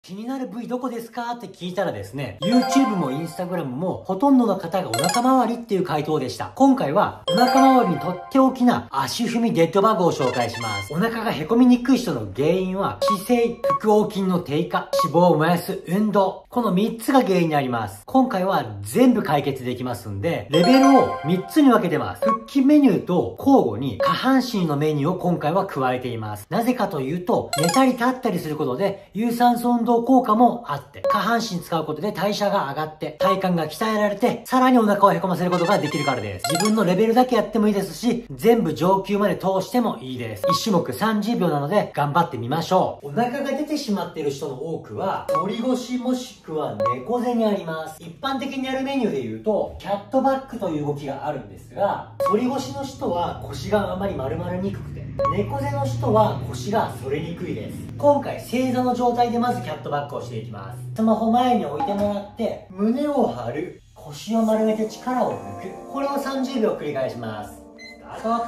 気になる部位どこですかって聞いたらですね、YouTube も Instagram もほとんどの方がお腹周りっていう回答でした。今回はお腹周りにとっておきな足踏みデッドバグを紹介します。お腹がへこみにくい人の原因は姿勢、腹横筋の低下、脂肪を燃やす運動。この3つが原因になります。今回は全部解決できますんで、レベルを3つに分けてます。腹筋メニューと交互に下半身のメニューを今回は加えています。なぜかというと、寝たり立ったりすることで有酸素運動効果もあって、下半身使うことで代謝が上がって、体幹が鍛えられて、さらにお腹をへこませることができるからです。自分のレベルだけやってもいいですし、全部上級まで通してもいいです。1種目30秒なので頑張ってみましょう。お腹が出てしまっている人の多くは、反り腰もしくは猫背にあります。一般的にやるメニューで言うと、キャットバックという動きがあるんですが、反り腰の人は腰があまり丸まりにくくて、猫背の人は腰が反れにくいです。今回正座の状態でまずキャットバックをしていきます。スマホ前に置いてもらって胸を張る、腰を丸めて力を抜く、これを30秒繰り返します。スタート。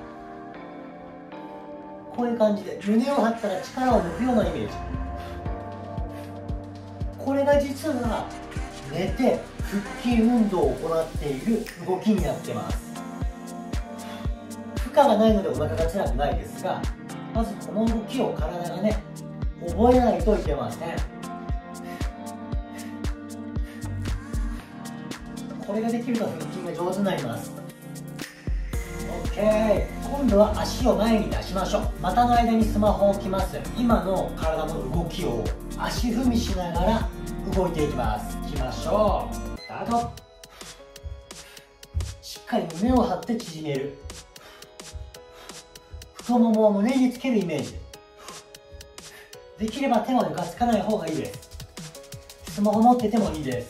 こういう感じで胸を張ったら力を抜くようなイメージ。これが実は寝て腹筋運動を行っている動きになってます。負荷がないのでお腹が辛くないですが、まずこの動きを体がね、覚えないといけません。これができると腹筋が上手になります。 OK。 今度は足を前に出しましょう。股の間にスマホを置きます。今の体の動きを足踏みしながら動いていきます。いきましょう。スタート。しっかり胸を張って縮める。太ももを胸につけるイメージで、できれば手は床つかない方がいいです。スマホ持っててもいいです。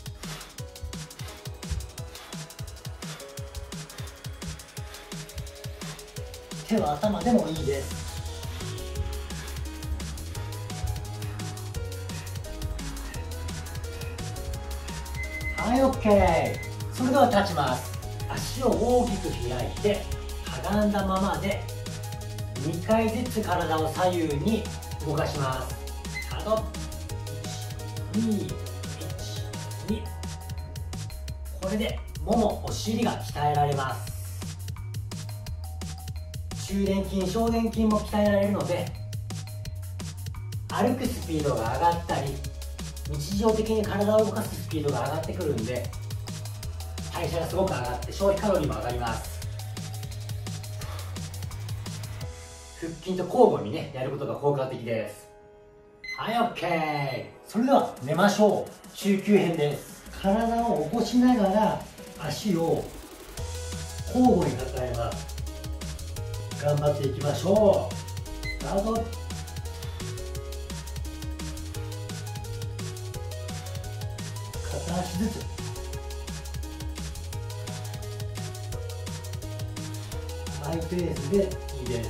手は頭でもいいです。はい、 OK。 それでは立ちます。足を大きく開いてかがんだままで2回ずつ体を左右に動かします。スタート。2、1、2。これでもも、お尻が鍛えられます。中殿筋、小殿筋も鍛えられるので、歩くスピードが上がったり、日常的に体を動かすスピードが上がってくるんで、代謝がすごく上がって消費カロリーも上がります。腹筋と交互にね、やることが効果的です。はい、 OK。 それでは寝ましょう。中級編です。体を起こしながら足を交互に抱えます。頑張っていきましょう。スタート。片足ずつ。マイペースでいいです。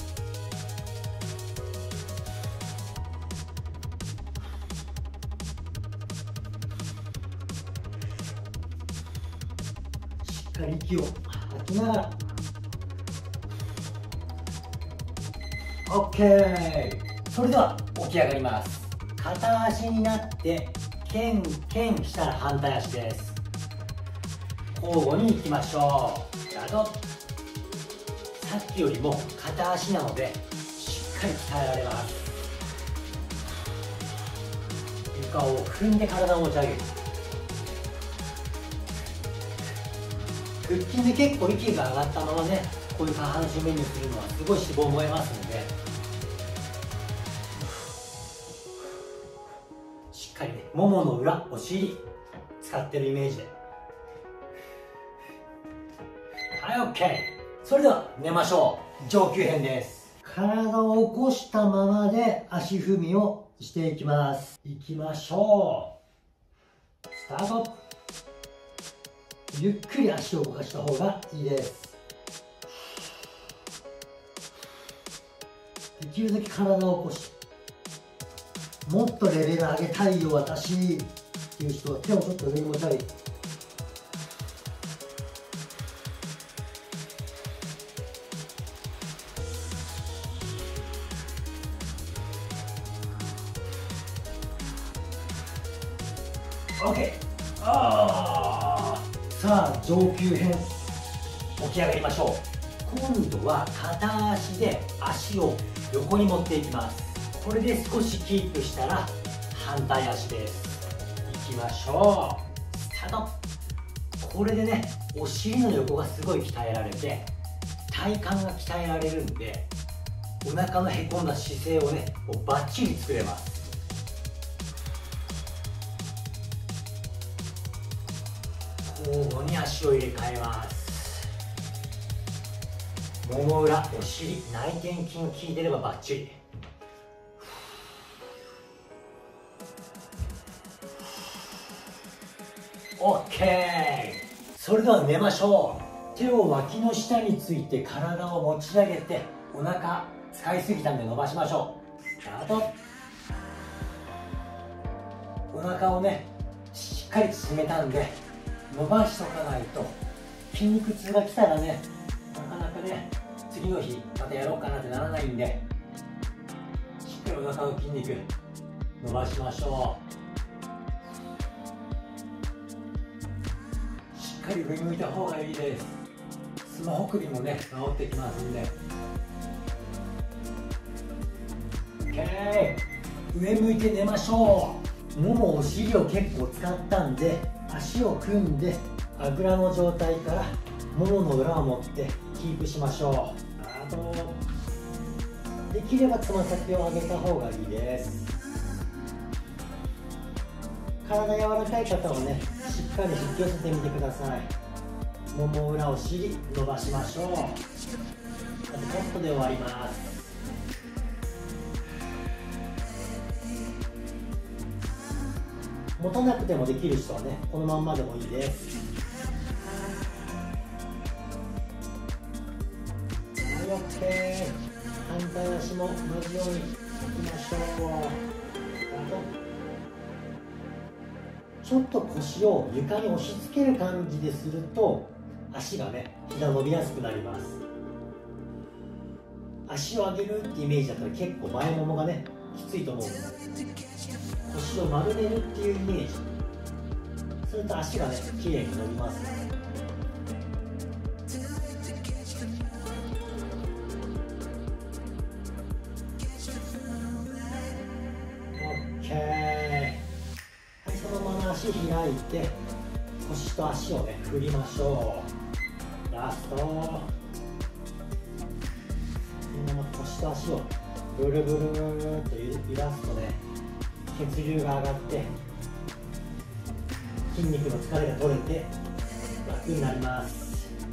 しっかり息を吐きながら。 OK。 それでは起き上がります。片足になってケンケンしたら反対足です。交互にいきましょう。スタート。さっきよりも片足なのでしっかり鍛えられます。床を踏んで体を持ち上げる。腹筋で結構息が上がったままね、こういう下半身メニューするのはすごい脂肪燃えますので、しっかりね、ももの裏、お尻使ってるイメージで。はい、 OK。 それでは寝ましょう。上級編です。体を起こしたままで足踏みをしていきます。いきましょう。スタート。ゆっくり足を動かした方がいいです。できるだけ体を起こして、もっとレベル上げたいよ私っていう人は手をちょっと上に持ち上げて、 OK。 さあ上級編起き上がりましょう。今度は片足で足を横に持っていきます。これで少しキープしたら反対足です。いきましょう。スタート。これでね、お尻の横がすごい鍛えられて体幹が鍛えられるんで、お腹のへこんだ姿勢をね、もうバッチリ作れます。交互に足を入れ替えます。もも裏、お尻、内転筋が効いてればバッチリ。OK。 それでは寝ましょう。手を脇の下について体を持ち上げて、お腹使いすぎたんで伸ばしましょう。スタート。お腹をねしっかり縮めたんで伸ばしとかないと、筋肉痛が来たらね、なかなかね次の日またやろうかなってならないんで、しっかりお腹の筋肉伸ばしましょう。しっかり上向いた方がいいです。スマホ首もね治ってきますんで。 OK。 上向いて寝ましょう。ももお尻を結構使ったんで、足を組んであぐらの状態からももの裏を持ってキープしましょう。あとできればつま先を上げた方がいいです。体柔らかい方はねしっかり引き寄せてみてください。もも裏お尻伸ばしましょう。あとポットで終わります。持たなくてもできる人はねこのまんまでもいいです。はい、 OK。 反対足も同じようにいきましょう。ちょっと腰を床に押し付ける感じですると足がね膝伸びやすくなります。足を上げるってイメージだったら結構前ももがねきついと思うんで、腰を丸めるっていうイメージ、すると足がねきれいに伸びます。足開いて腰と足をね振りましょう。ラスト。このまま腰と足をブルブルーっと揺らすとね血流が上がって筋肉の疲れが取れて楽になります。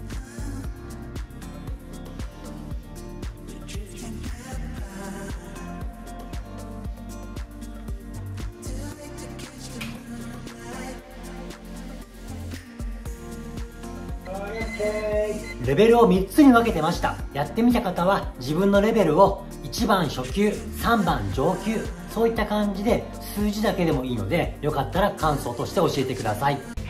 レベルを3つに分けてました。やってみた方は自分のレベルを1番初級、3番上級、そういった感じで数字だけでもいいので、よかったら感想として教えてください。